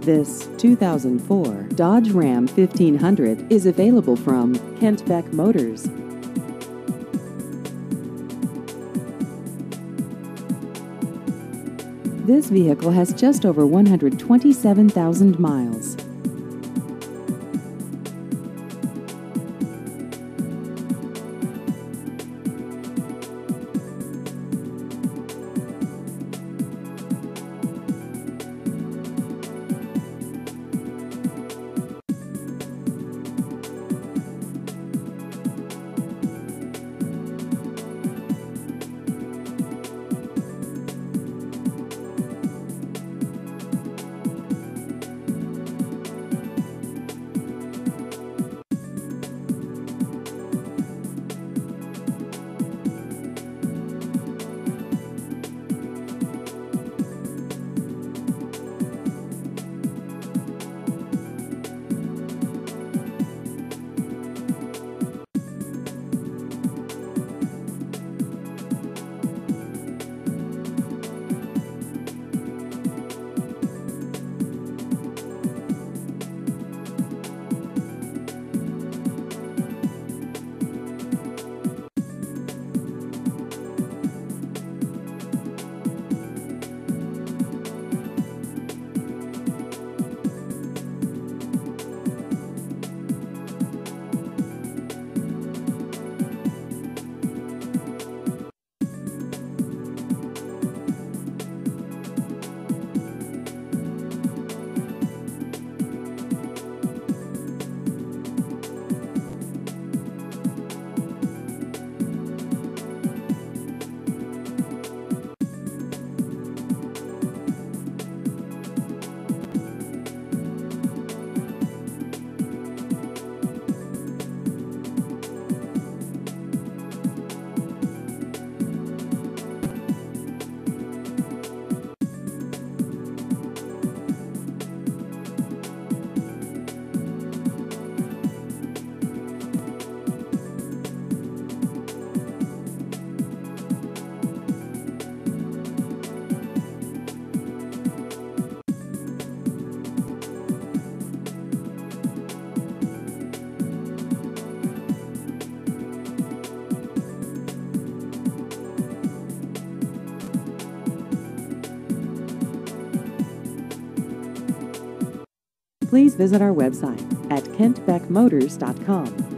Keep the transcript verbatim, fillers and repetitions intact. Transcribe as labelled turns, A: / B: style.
A: This two thousand four Dodge Ram fifteen hundred is available from Kent Beck Motors. This vehicle has just over one hundred twenty-seven thousand miles. Please visit our website at kent beck motors dot com.